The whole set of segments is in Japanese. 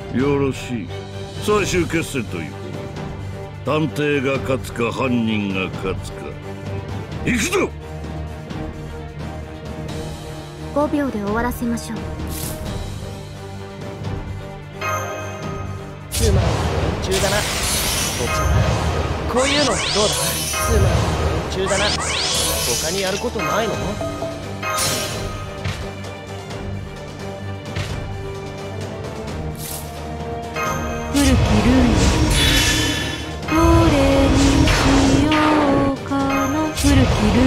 よろしい。最終決戦という探偵が勝つか犯人が勝つか。行くぞ。 5秒で終わらせましょう。 つまんない連中だな。こういうのどうだ。つまんない連中だな。他にやることないの？ 古きルール、どれにしようかな。古きルール、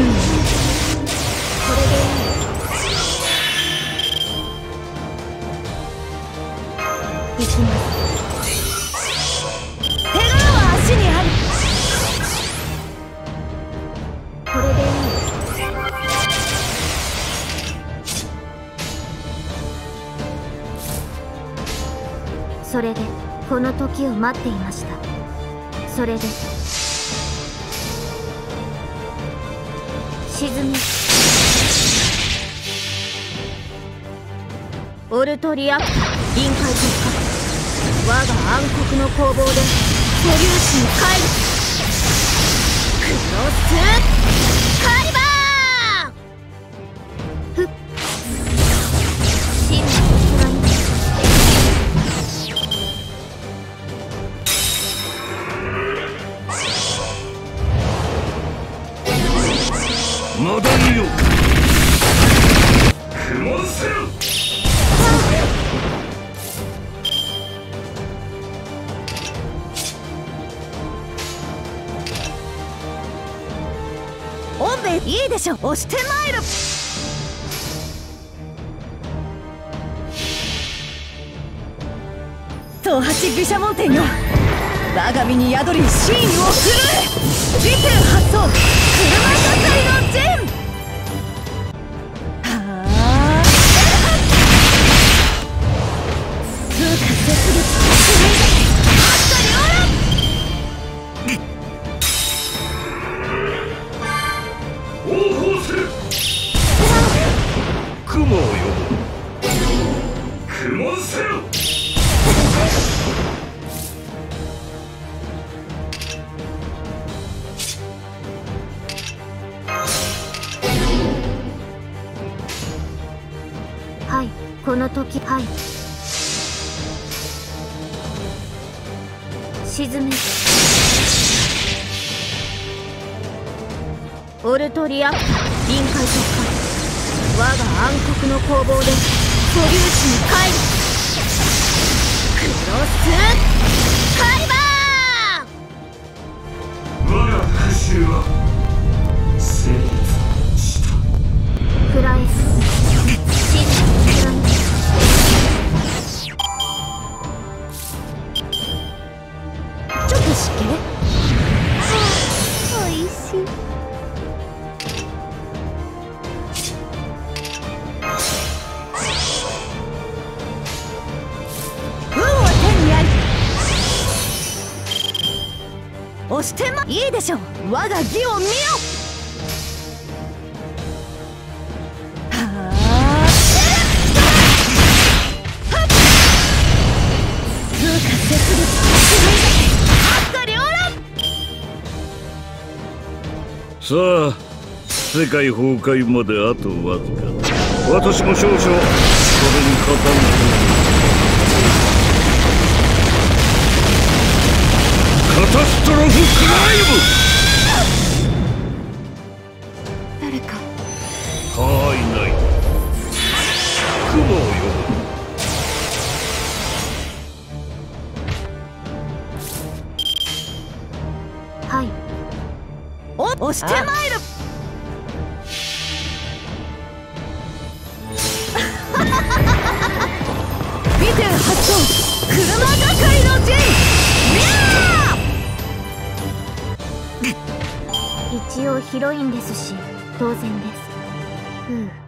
これでいい。行きます。手柄は足にあり。これでいい。それでこの時を待っていました。それで沈み、オルトリアクター臨界突破。我が暗黒の攻防で素粒子に帰る。クロスカリバー。ふっ、真の器にまだいいよ。雲せよ。 オンベいいでしょ。押してまいる。東八毘沙門天よ、我が身に宿り真意を振るえ。時点発動、車係の陣。はあ、通過絶物あったりおらん。 雲を呼ぶ。雲せよ。 はい、この時、はい。沈め。オルトリアクター臨界突破。我が暗黒の攻防で素粒子に帰る。クロスカリバー。 我が復讐は成立した。 フライス真のフライちょっと湿気。おいしい。押してまいいでしょう。我が義を見よ。はあ、通過絶物あったりおらん。 さあ、世界崩壊まであとわずか。私も少々それに勝たんと。カタストロフクライブ。誰かはいない。雲を呼ぶ。はい。押してまいる。見て発動、車係の陣。一応ヒロインですし当然です。